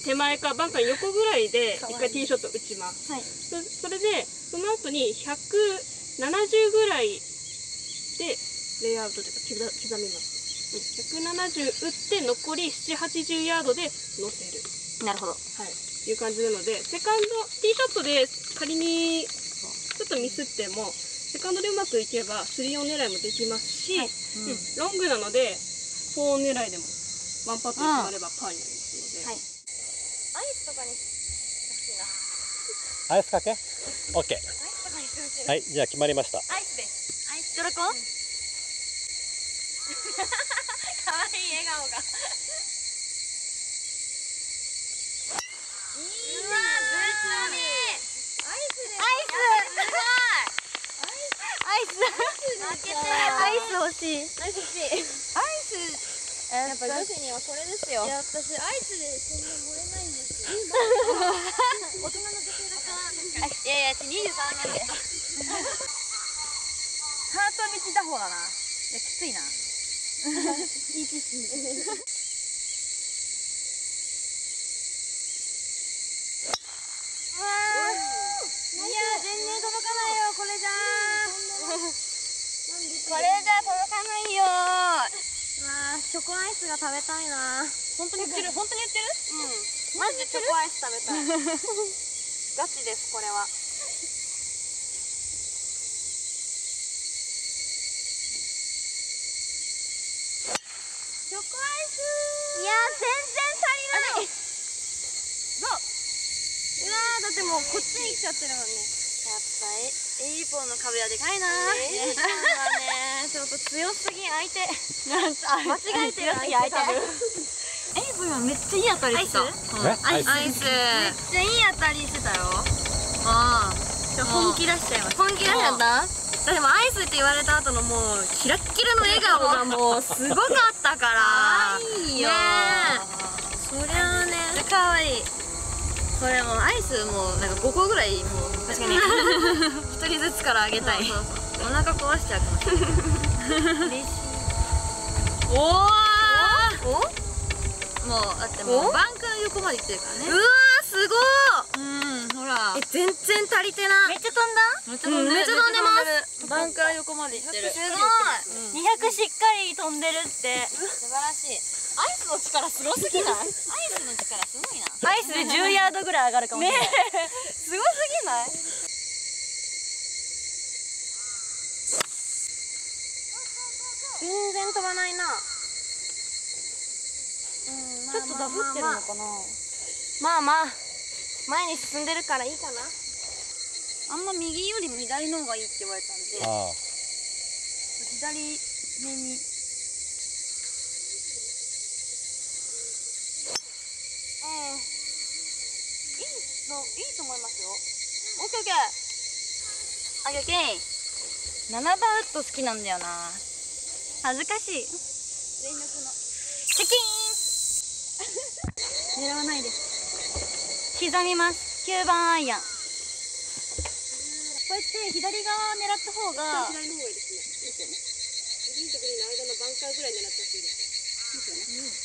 手前かバンカー横ぐらいで一回ティーショット打ちます。それでその後に170ぐらいでレイアウトというか刻みます。170打って残り780ヤードで乗せる。 なるほど。 はい、いう感じなので、セカンドティーショットで仮にちょっとミスってもセカンドでうまくいけば3オン狙いもできますし、ロングなので4オン狙いでもワンパットで決まればパーになりますので。 アイスとかにしてほしいな。 アイスかけ OK。 アイスとかにしてほしいな。 はい、じゃあ決まりました。 アイスです。アイスドラコン。可愛い笑顔が。うわ、ぶっ飛び。アイスです。アイス。すごい。アイス。負けてる。アイス欲しい。アイス欲しい。アイス。やっぱ女子にはこれですよ。いや、私アイスでそんな盛れないんですよ。大人の女性だから。いやいや、23なんで。ハート道打法だな。いや、きついな。いいですね。うわー。いや、全然届かないよ、これじゃ。これじゃ届かないよ。うわー、チョコアイスが食べたいな。本当に売ってる？本当に売ってる？うん。マジでチョコアイス食べたい。ガチです、これは。チョコアイス。いやー、全然足りない。どう？うわー、だってもうこっちに来ちゃってるもんね。やっぱエイポンの壁はでかいな。エイポンはね、ちょっと強すぎ相手。間違えてる相手。エイポン今めっちゃいい当たりした。アイス。めっちゃいい当たりしてたよ。ああ、本気出しちゃいました。本気出しちゃった？でもアイスって言われた後のもうキラッキラの笑顔がもうすごかったから。いいよ。そりゃあね。かわいい。これもうアイスもうなんか5個ぐらいもう確かに1人ずつからあげたい。お腹壊しちゃうかもしれない。嬉しい。おお。もうだってもうバンカー横まで行ってるからね。うわー、すごー。ほら。全然足りてない。めっちゃ飛んだ？めっちゃ飛んでます。バンカー横まで行ってる。すごい。200しっかり飛んでるって。素晴らしい。アイスの力すごすぎない？アイスの力すごいな。アイスで10ヤードぐらい上がるかもしれない。ねえ、すごすぎない？全然飛ばないな。ちょっとダフってるのかな。まあまあ前に進んでるからいいかな。あんま右よりも左の方がいいって言われたんで、左目に。いいと思いますよ。オッケーオッケー。オッケー。7番ウッド好きなんだよな。恥ずかしい。全力のチキーン。狙わないです。刻みます。9番アイアン。こうやって左側狙った方が。左の方がいいですね。グリーンとグリーンの間のバンカーぐらい狙ってほしいです。いいですよね。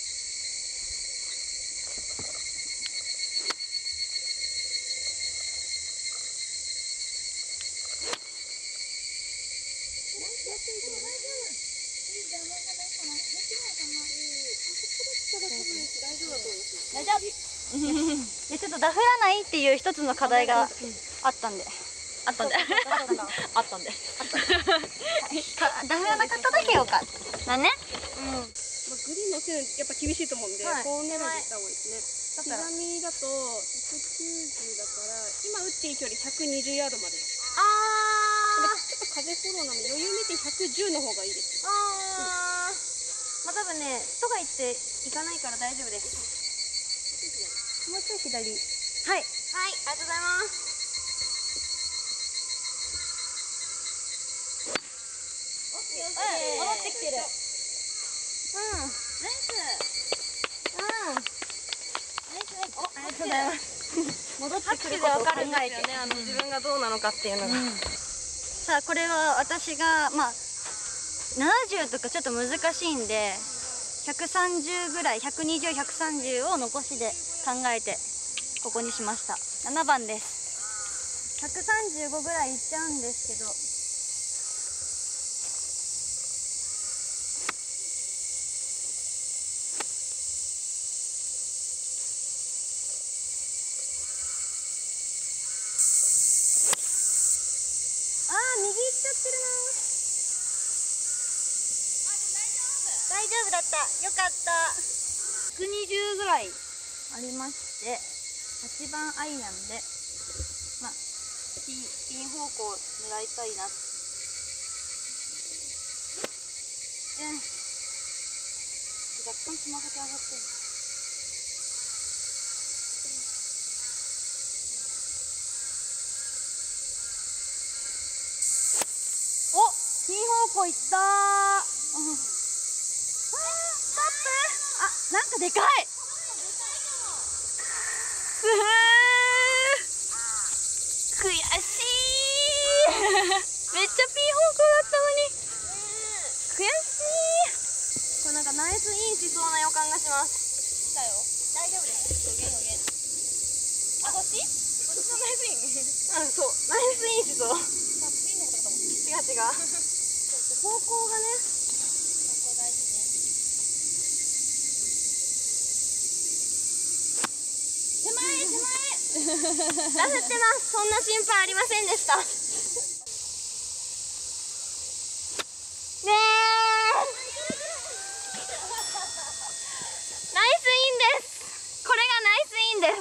ちょっとダフらないっていう一つの課題があったんで。ダフらなかっただけよかった。なんね。グリーンの線やっぱ厳しいと思うんで、こう狙いでいった方がいいですね。刻みだと190だから今打っていい距離120ヤードまで。ちょっと風フォローなので余裕見て110の方がいいです。まあ多分ね、とか言っていかないから大丈夫です。もうちょい左。はい。はい、ありがとうございます。戻ってきてる。ナイス。ありがとうございます。戻ってくることを考えて、自分がどうなのかっていうのが。さあ、これは私がまあ70とかちょっと難しいんで、 130ぐらい、120、130を残しで考えてここにしました。7番です。135ぐらいいっちゃうんですけど、右行っちゃってるな。大丈夫だった。よかった。120ぐらいありまして、8番アイアンで、まあ、ピン方向を狙いたいな。若干つま先上がってる。お、ピン方向行ったー。なんかでかい。悔しい。めっちゃピン方向だったのに。悔しい。これなんかナイスインしそうな予感がします。だよ。大丈夫です。予言。あ、こっち？こっちのナイスイン。うん、そう。ナイスインしそう。スインのことかと思う。違う。方向がね。方向大事ね。手前ラフってます。そんな心配ありませんでした。ねえ、ナイスインです。これがナイスインです。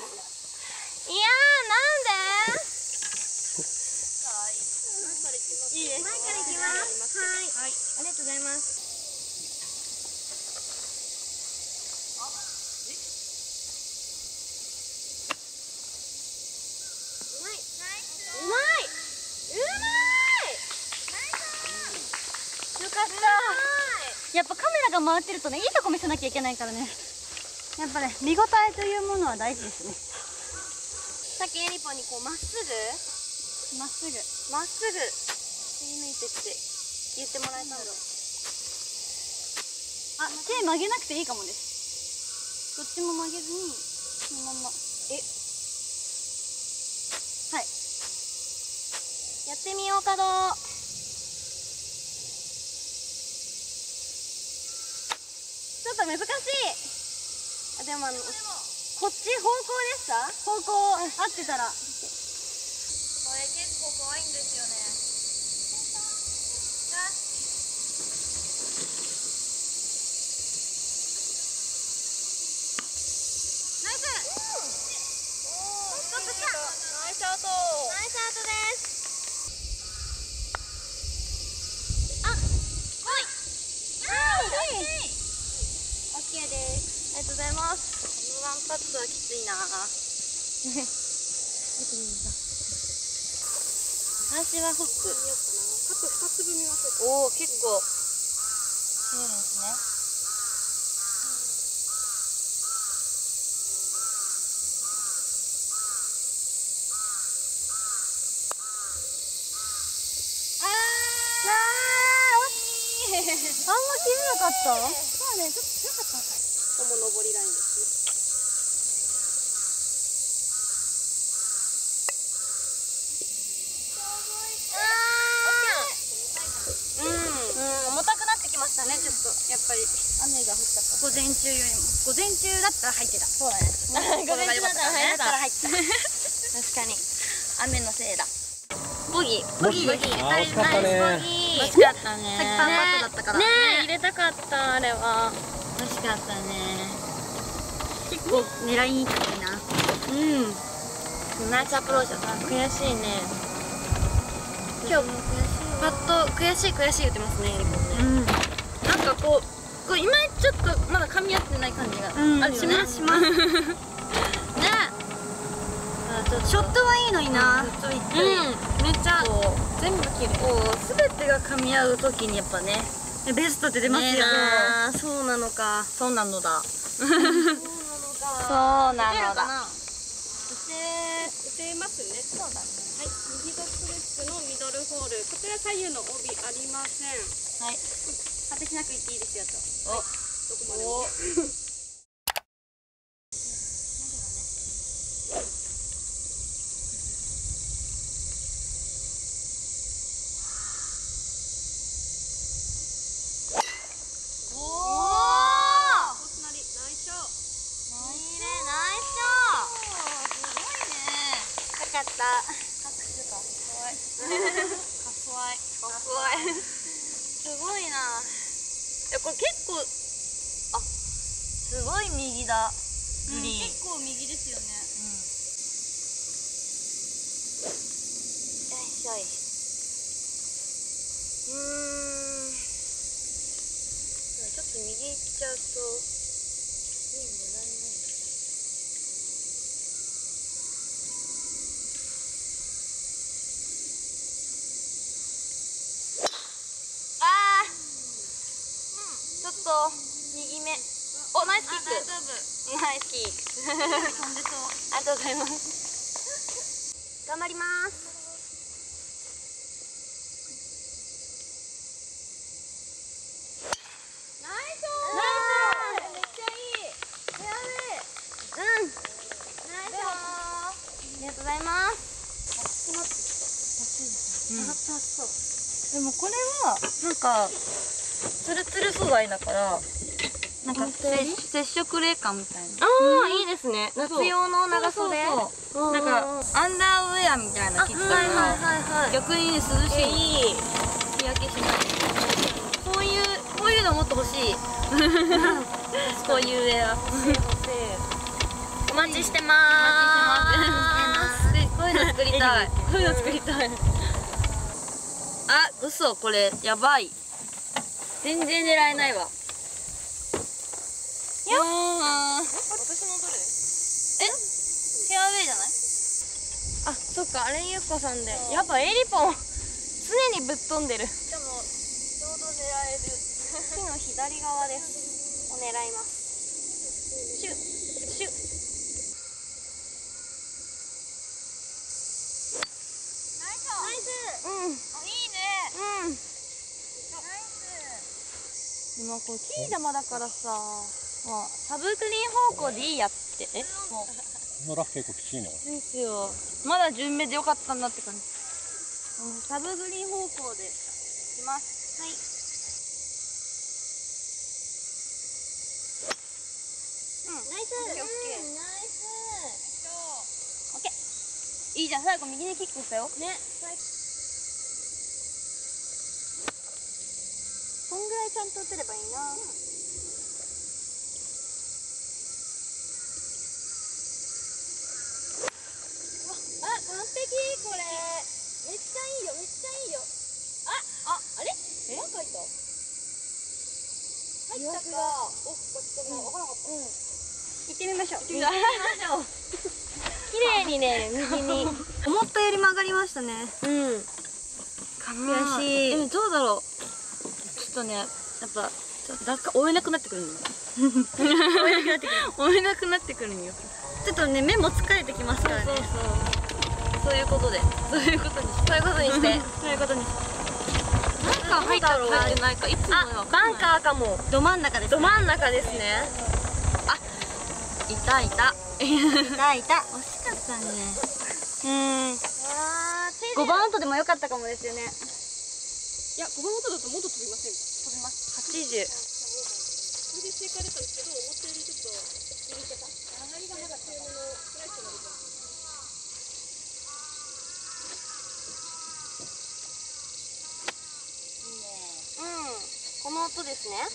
いやー、なんでいいです。前から行きます。はい、ありがとうございます。やっぱカメラが回ってるとね、いいとこ見せなきゃいけないからね。やっぱね、見応えというものは大事ですね。さっきエリポにこうまっすぐ振り抜いてって言ってもらえたんだ。あ、手曲げなくていいかもです。どっちも曲げずにそのまま。はい、やってみようかどう。ちょっと難しい。あ、でもこっち方向でした方向合ってたら。これ結構怖いんですよね。ナイス。ストップした。ナイスアウト。ナイスアウトです。あ、来い。オッケーです。ありがとうございます。このワンパッツはきついな。私はフック。カップ2つ分見ましょうか。おお、結構強いですね。あんま切れなかった。そうね、ちょっと強かったのかい。ここも上りラインですね。重たくなってきましたね、ちょっと。やっぱり雨が降ったから。午前中よりも。午前中だったら入ってた。そうだね。午前中だったら入ってた。確かに。雨のせいだ。ボギー。惜しかったね。惜しかったね。さっきパーパットだったから。ねえ、入れたかった、あれは。惜しかったね。結構狙いにいったいな。ナイスアプローチだった。悔しいね。今日パッと悔しい言ってますね、エリコね。なんかこう今ちょっとまだ噛み合ってない感じがあるよね。します。ね。ショットはいいのにな。めっちゃ全部綺麗。すべてが噛み合うときにやっぱね、ベストって出ますよ。そうなのか。そうなのだ。そうなのだ。打てますね。そうだね。はい、右ドッグレッグのミドルホール。こちら左右の帯ありません。はい。果てしなくいっていいですよと。お、 どこまでも。 すごいな。これ結構、すごい右だ。グリーン。結構右ですよね。よいしょい。ちょっと右行っちゃうといいんじゃないの。ちょっと右目。お、ナイスキック。大丈夫。ナイスキック。飛んでそう。ありがとうございます。頑張ります。ナイス。ナイス。めっちゃいい。フェアウェイ。ナイス。ありがとうございます。上がったそう。でもこれはなんかツルツル素材だから。なんか接触冷感みたいな。いいですね。夏用の長袖。なんかアンダーウェアみたいな着たら逆に涼しい。日焼けしない。こういうのもっと欲しい。こういうウェア。お待ちしてまーす。こういうの作りたい。こういうの作りたい。あ、嘘、これやばい。全然狙えないわ。私のどれ？フェアウェイじゃない？あ、そっか、あれゆっこさんで。やっぱエリポン常にぶっ飛んでる。しかもちょうど狙える。木の左側です。を狙います。シュッシュッ。ナイス。ナイス。いいね。ナイス。でもこう木玉だからさ。サブグリーン方向でいいやって。もうこのラフ結構きついのですよ。まだ順目でよかったんだって感じ。サブグリーン方向でします。はい。ナイス。オッケー。ナイス。オッケー。いいじゃん。最後右にキックしたよ。ね。こんぐらいちゃんと打てればいいな。完璧。これめっちゃいいよ。めっちゃいいよ。あれなんか入ったか。お、ちょっともう分からなかった。行ってみましょう。綺麗にね、右に。思ったより曲がりましたね。悔しい。どうだろう。ちょっとね、やっぱ追えなくなってくるんよ。追えなくなってくるんよ。ちょっとね、目も疲れてきますからね。そういうことで。そういうことにして。バンカー入ってないか。いつもはバンカーかも。ど真ん中です。ど真ん中ですね。いた。惜しかったね。5番アウトでもよかったかもですよね。 いや、5番音だともっと飛びませんか？ 飛びます。80。 それで正解だったんですけど、思ったよりちょっと右手が上がりがなかった。フライトになります。 この音ですね。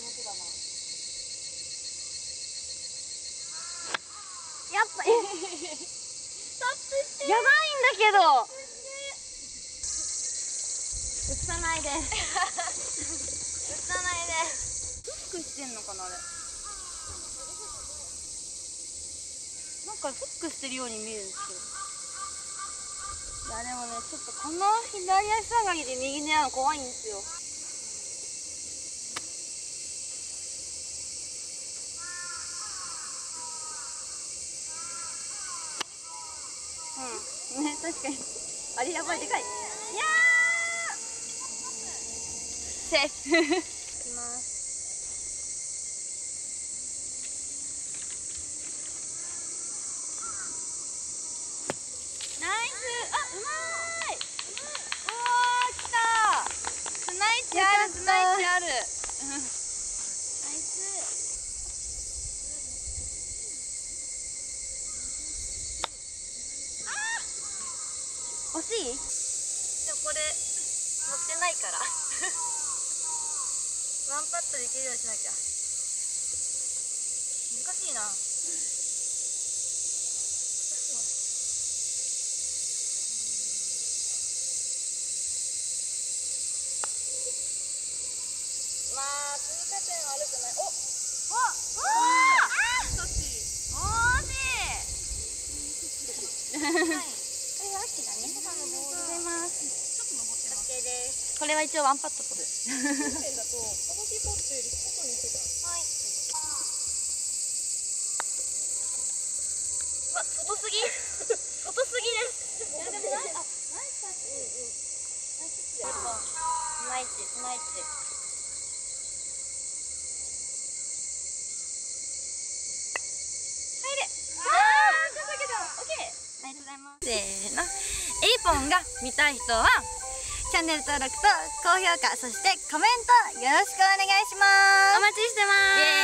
やっぱやばいんだけど。映さないで。映さないで。フックしてんのかなあれ。なんかフックしてるように見えるんですけど。いやでもね、ちょっとこの左足下がりで右にやるの怖いんですよ。ね、確かに。あれやばい、でかい。いやー。セーフ。いきます。 欲しい？でもこれ乗ってないからワンパットでいけるようにしなきゃ。難しいな。まあ通過点は悪くない。これは一応ワンパット取る。はい。うわ、外すぎ。外すぎです。いやでもナイスパス。ナイス。入れ。ちょっとだけど、オッケー。ありがとうございます。せーの。エイポンが見たい人は。チャンネル登録と高評価、そしてコメントよろしくお願いします。お待ちしてます。